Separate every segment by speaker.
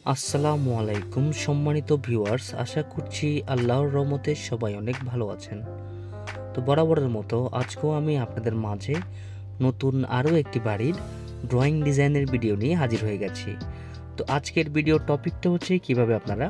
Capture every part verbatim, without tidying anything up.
Speaker 1: আসসালামু আলাইকুম সম্মানিত ভিউয়ার্স, আশা করছি আল্লাহর রহমতে সবাই অনেক ভালো আছেন। তো বরাবরের মতো আজকেও আমি আপনাদের মাঝে নতুন আরও একটি বাড়ির ড্রয়িং ডিজাইনের ভিডিও নিয়ে হাজির হয়ে গেছি। তো আজকের ভিডিও টপিকটা হচ্ছে কিভাবে আপনারা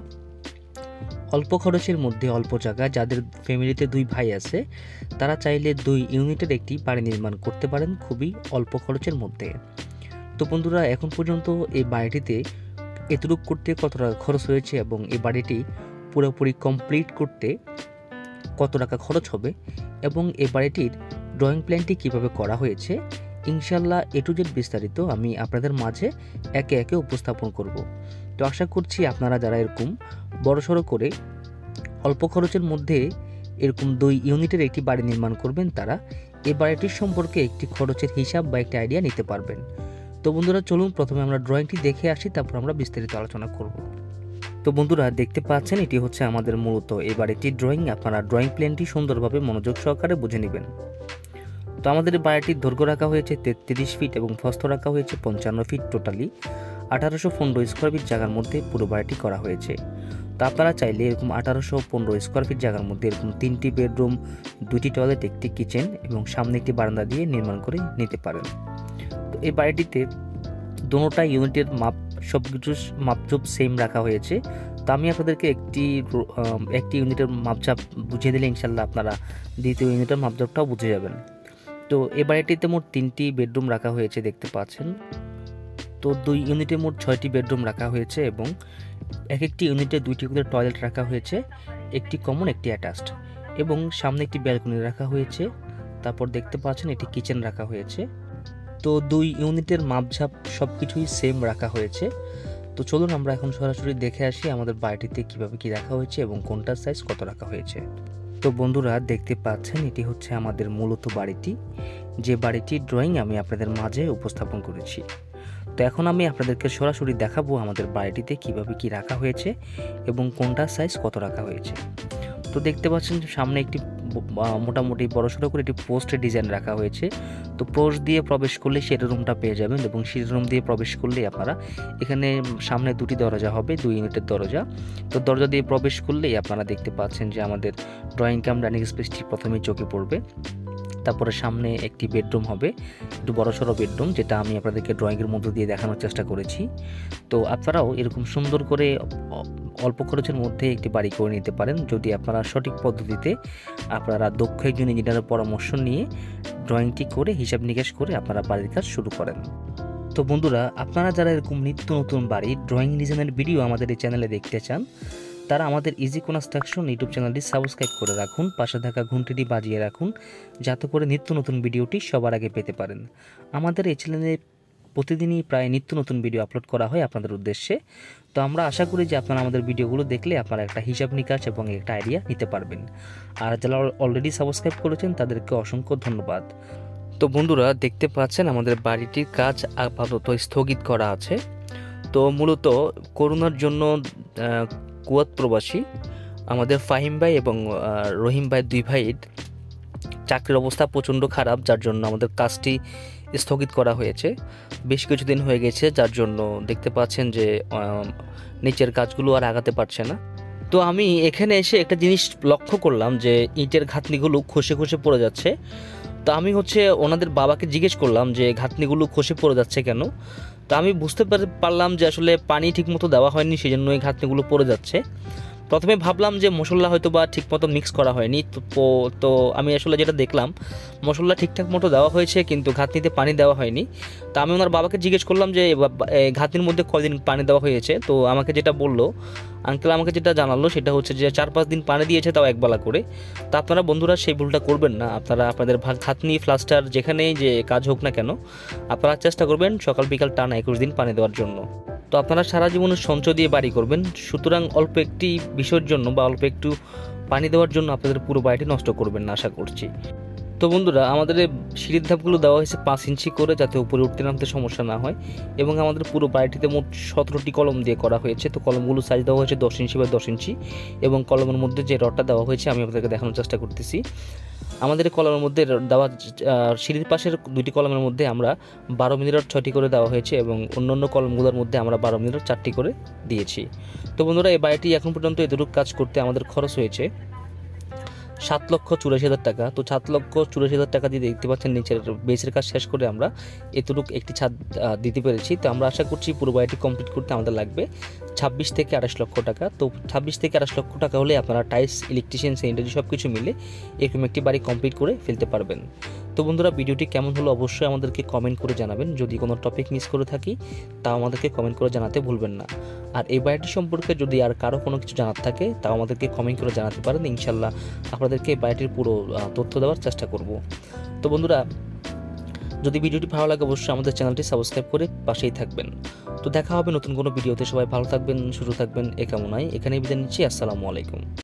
Speaker 1: অল্প খরচের মধ্যে অল্প জায়গা, যাদের ফ্যামিলিতে দুই ভাই আছে তারা চাইলে দুই ইউনিটের একটি বাড়ি নির্মাণ করতে পারেন খুবই অল্প খরচের মধ্যে। তো বন্ধুরা, এখন পর্যন্ত এই বাড়িটিতে এতটুকু করতে কত টাকা খরচ হয়েছে এবং এই বাড়িটি পুরোপুরি কমপ্লিট করতে কত টাকা খরচ হবে এবং এই বাড়িটির ড্রয়িং প্ল্যানটি কিভাবে করা হয়েছে, ইনশাল্লাহ এ টু জেড বিস্তারিত আমি আপনাদের মাঝে একে একে উপস্থাপন করব। তো আশা করছি আপনারা যারা এরকম বড়সড় করে অল্প খরচের মধ্যে এরকম দুই ইউনিটের একটি বাড়ি নির্মাণ করবেন, তারা এই বাড়িটির সম্পর্কে একটি খরচের হিসাব বা একটি আইডিয়া নিতে পারবেন। তো বন্ধুরা, চলুন প্রথমে আমরা ড্রয়িংটি দেখে আসি, তারপর আমরা বিস্তারিত আলোচনা করব। তো বন্ধুরা, দেখতে পাচ্ছেন এটি হচ্ছে আমাদের মূলত এই বাড়িটির ড্রয়িং। আপনারা ড্রয়িং প্ল্যানটি সুন্দরভাবে মনোযোগ সহকারে বুঝে নেবেন। তো আমাদের বাড়িটির দৈর্ঘ্য রাখা হয়েছে তেত্রিশ ফিট এবং প্রস্থ রাখা হয়েছে পঞ্চান্ন ফিট। টোটালি আঠারোশো পনেরো স্কোয়ার ফিট জায়গার মধ্যে পুরো বাড়িটি করা হয়েছে। তো আপনারা চাইলে এরকম আঠারোশো পনেরো স্কোয়ার ফিট জায়গার মধ্যে এরকম তিনটি বেডরুম, দুটি টয়লেট, একটি কিচেন এবং সামনে একটি বারান্দা দিয়ে নির্মাণ করে নিতে পারেন। তো এই বাড়িটিতে দোনোটা ইউনিটের মাপ সব কিছু মাপঝোপ সেম রাখা হয়েছে। তো আমি আপনাদেরকে একটি একটি ইউনিটের মাপঝাপ বুঝিয়ে দিলে ইনশাল্লাহ আপনারা দ্বিতীয় ইউনিটের মাপঝাপটাও বুঝে যাবেন। তো এই বাড়িটিতে মোট তিনটি বেডরুম রাখা হয়েছে দেখতে পাচ্ছেন। তো দুই ইউনিটে মোট ছয়টি বেডরুম রাখা হয়েছে এবং এক একটি ইউনিটে দুইটি করে টয়লেট রাখা হয়েছে, একটি কমন একটি অ্যাটাচড, এবং সামনে একটি ব্যালকনি রাখা হয়েছে। তারপর দেখতে পাচ্ছেন একটি কিচেন রাখা হয়েছে। তো দুই ইউনিটের মাপঝাপ সব কিছুই সেম রাখা হয়েছে। তো চলুন আমরা এখন সরাসরি দেখে আসি আমাদের বাড়িটিতে কিভাবে কি রাখা হয়েছে এবং কোনটার সাইজ কত রাখা হয়েছে। তো বন্ধুরা, দেখতে পাচ্ছেন এটি হচ্ছে আমাদের মূলত বাড়িটি, যে বাড়িটির ড্রয়িং আমি আপনাদের মাঝে উপস্থাপন করেছি। তো এখন আমি আপনাদেরকে সরাসরি দেখাবো আমাদের বাড়িটিতে কিভাবে কি রাখা হয়েছে এবং কোনটার সাইজ কত রাখা হয়েছে। তো দেখতে পাচ্ছেন সামনে একটি মোটামুটি বড়সড় করে একটি পোস্টের ডিজাইন রাখা হয়েছে। তো পোস্ট দিয়ে প্রবেশ করলে সিঁড়ি রুমটা পেয়ে যাবেন এবং সিঁড়ি রুম দিয়ে প্রবেশ করলে আপনারা এখানে সামনে দুটি দরজা হবে, দুই ইউনিটের দরজা। তো দরজা দিয়ে প্রবেশ করলেই আপনারা দেখতে পাচ্ছেন যে আমাদের ড্রয়িং কাম ডাইনিং স্পেসটি প্রথমেই চোখে পড়বে। তারপরে সামনে একটি বেডরুম হবে, একটু বড়সড় বেডরুম, যেটা আমি আপনাদেরকে ড্রয়িংয়ের মধ্য দিয়ে দেখানোর চেষ্টা করেছি। তো আপনারাও এরকম সুন্দর করে অল্প খরচের মধ্যে একটি বাড়ি করে নিতে পারেন যদি আপনারা সঠিক পদ্ধতিতে আপনারা দক্ষ একজন ইঞ্জিনিয়ারের পরামর্শ নিয়ে ড্রয়িংটি করে হিসাব নিকাশ করে আপনারা বাড়ির কাজ শুরু করেন। তো বন্ধুরা, আপনারা যারা এরকম নিত্য নতুন বাড়ির ড্রয়িং ডিজাইনের ভিডিও আমাদের এই চ্যানেলে দেখতে চান, তারা আমাদের ইজি কনস্ট্রাকশন ইউটিউব চ্যানেলটি সাবস্ক্রাইব করে রাখুন, পাশে থাকা ঘন্টিটি বাজিয়ে রাখুন, যাতে করে নিত্য নতুন ভিডিওটি সবার আগে পেতে পারেন। আমাদের এই চ্যানেলে প্রতিদিনই প্রায় নিত্য নতুন ভিডিও আপলোড করা হয় আপনাদের উদ্দেশ্যে। তো আমরা আশা করি যে আপনারা আমাদের ভিডিওগুলো দেখলে আপনারা একটা হিসাব নিকাশ এবং একটা আইডিয়া নিতে পারবেন। আর যারা অলরেডি সাবস্ক্রাইব করেছেন তাদেরকে অসংখ্য ধন্যবাদ। তো বন্ধুরা, দেখতে পাচ্ছেন আমাদের বাড়িটির কাজ আপাতত স্থগিত করা আছে। তো মূলত করোনার জন্য কুয়েত প্রবাসী আমাদের ফাহিম ভাই এবং রহিম ভাই দুই ভাইয়ের চাকরির অবস্থা প্রচণ্ড খারাপ, যার জন্য আমাদের কাজটি স্থগিত করা হয়েছে। বেশ কিছুদিন হয়ে গেছে, যার জন্য দেখতে পাচ্ছেন যে নিচের কাজগুলো আর আগাতে পারছে না। তো আমি এখানে এসে একটা জিনিস লক্ষ্য করলাম যে ইটের ঘাতনিগুলো খসে খসে পড়ে যাচ্ছে। তো আমি হচ্ছে ওনাদের বাবাকে জিজ্ঞেস করলাম যে ঘাতনিগুলো খসে পড়ে যাচ্ছে কেন। তো আমি বুঝতে পারলাম যে আসলে পানি ঠিকমতো দেওয়া হয়নি, সেই জন্য এই ঘাতনিগুলো পড়ে যাচ্ছে। প্রথমে ভাবলাম যে মশলা হয়তো বা ঠিকমতো মিক্স করা হয়নি। তো তো আমি আসলে যেটা দেখলাম, মশলা ঠিকঠাক মতো দেওয়া হয়েছে কিন্তু ঘাতনিতে পানি দেওয়া হয়নি। তো আমি ওনার বাবাকে জিজ্ঞেস করলাম যে ঘাতনির মধ্যে কয়দিন পানি দেওয়া হয়েছে। তো আমাকে যেটা বললো আঙ্কেল, আমাকে যেটা জানালো সেটা হচ্ছে যে চার পাঁচ দিন পানি দিয়েছে, তাও একবেলা করে। তা আপনারা বন্ধুরা সেই ভুলটা করবেন না। আপনারা আপনাদের ঘাতনি প্লাস্টার যেখানেই যে কাজ হোক না কেন, আপনারা চেষ্টা করবেন সকাল বিকাল টানা একুশ দিন পানি দেওয়ার জন্য। তো আপনারা সারা জীবনের সঞ্চয় দিয়ে বাড়ি করবেন, সুতরাং অল্প একটি বিষয়ের জন্য বা অল্প একটু পানি দেওয়ার জন্য আপনাদের পুরো বাড়িটি নষ্ট করবেন না আশা করছি। তো বন্ধুরা, আমাদের সিঁড়ির ধাপগুলো দেওয়া হয়েছে পাঁচ ইঞ্চি করে, যাতে উপরে উঠতে নামতে সমস্যা না হয়। এবং আমাদের পুরো বাড়িটিতে মোট সতেরোটি কলম দিয়ে করা হয়েছে। তো কলমগুলো সাইজ দেওয়া হয়েছে দশ ইঞ্চি বা দশ ইঞ্চি এবং কলমের মধ্যে যে রডটা দেওয়া হয়েছে আমি আপনাদেরকে দেখানোর চেষ্টা করতেছি। আমাদের এই কলমের মধ্যে দেওয়া আহ, সিঁড়ির পাশের দুইটি কলমের মধ্যে আমরা বারো মিলির ছয়টি করে দেওয়া হয়েছে এবং অন্যান্য কলমগুলোর মধ্যে আমরা বারো মিলির চারটি করে দিয়েছি। তো বন্ধুরা, এই বাড়িটি এখন পর্যন্ত এতটুকু কাজ করতে আমাদের খরচ হয়েছে সাত লক্ষ চুরাশি হাজার টাকা। তো সাত লক্ষ চুরাশি হাজার টাকা দিয়ে দেখতে পাচ্ছেন নিচের বেসের কাজ শেষ করে আমরা এতটুকু একটি ছাদ আহ, দিতে পেরেছি। তো আমরা আশা করছি পুরো বাড়িটি কমপ্লিট করতে আমাদের লাগবে ছাব্বিশ থেকে আঠাশ লক্ষ টাকা। তো ছাব্বিশ থেকে আঠাশ লক্ষ টাকা হলে আপনারা টাইলস, ইলেকট্রিশিয়ান, স্যানিটারি সব কিছু মিলে এরকম একটি বাড়ি কমপ্লিট করে ফেলতে পারবেন। তো বন্ধুরা, ভিডিওটি কেমন হলো অবশ্যই আমাদেরকে কমেন্ট করে জানাবেন। যদি কোনো টপিক মিস করে থাকি তাও আমাদেরকে কমেন্ট করে জানাতে ভুলবেন না। আর এই বাড়িটি সম্পর্কে যদি আর কারো কোনো কিছু জানার থাকে তাও আমাদেরকে কমেন্ট করে জানাতে পারেন। ইনশাল্লাহ আপনাদেরকে এই বাড়িটির পুরো আহ, তথ্য দেওয়ার চেষ্টা করব। তো বন্ধুরা, যদি ভিডিওটি ভালো লাগে অবশ্যই আমাদের চ্যানেলটি সাবস্ক্রাইব করে পাশেই থাকবেন। তো দেখা হবে নতুন কোনো ভিডিওতে। সবাই ভালো থাকবেন, সুস্থ থাকবেন, এ কামনায় এখানেই বিদায় নিচ্ছি। আসসালামু আলাইকুম।